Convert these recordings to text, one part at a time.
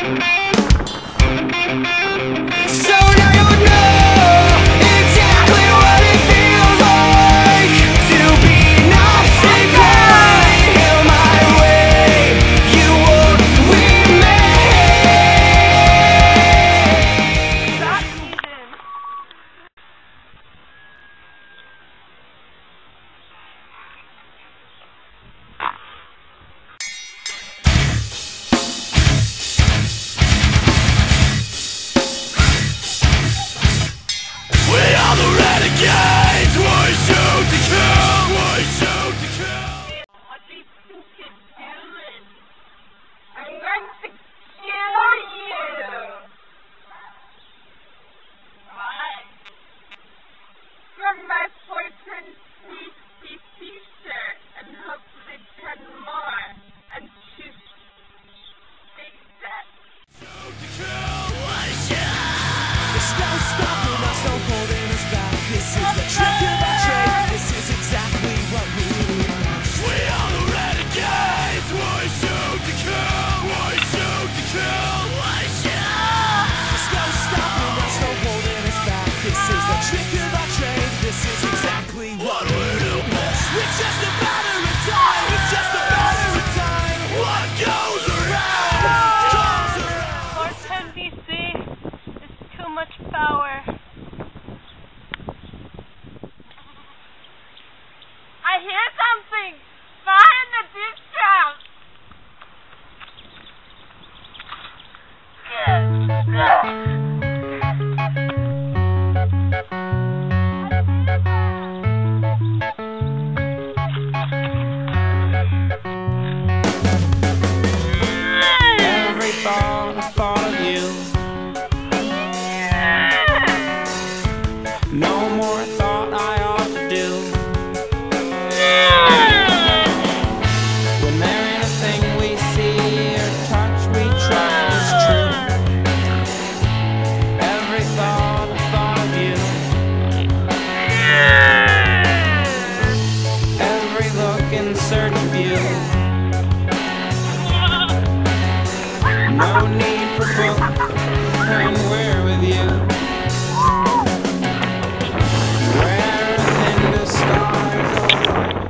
My boyfriend's sweet t-shirt and hopefully 10 more and choose big set. There's no stopping us, no holding us back. This is the trick of our trade. This is exactly what we do. We are the renegades. We shoot to kill. We shoot to kill. We shoot. There's no stopping us, no holding us back. This is the trick of our trade. This is exactly what we do best. It's just a matter of time. It's just a matter of time. What goes around comes around. 410 BC is too much power. I hear something behind the discount. Every thought I thought of you. No more thought I ought to do. When there ain't a thing we see or touch we try is true. Every thought I thought of you. Every look in search of you. No need for books when we're with you. Where thin the stars are.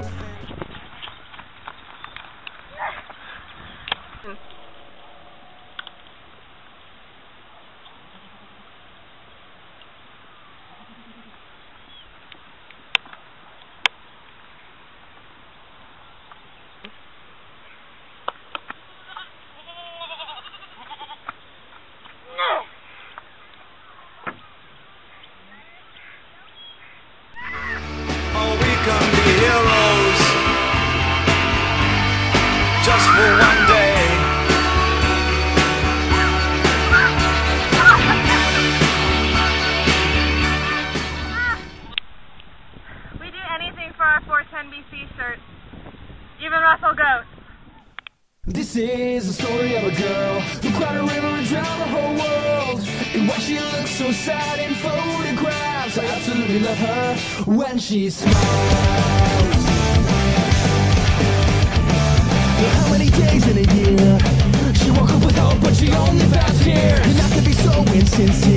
Just for one day. We do anything for our 410 BC shirts. Even Russell Ghost. This is the story of a girl who cried a river and drowned the whole world. And why she looks so sad in photographs. I absolutely love her when she smiles. How many days in a year she woke up with hope, but she only found tears. And not to be so insincere.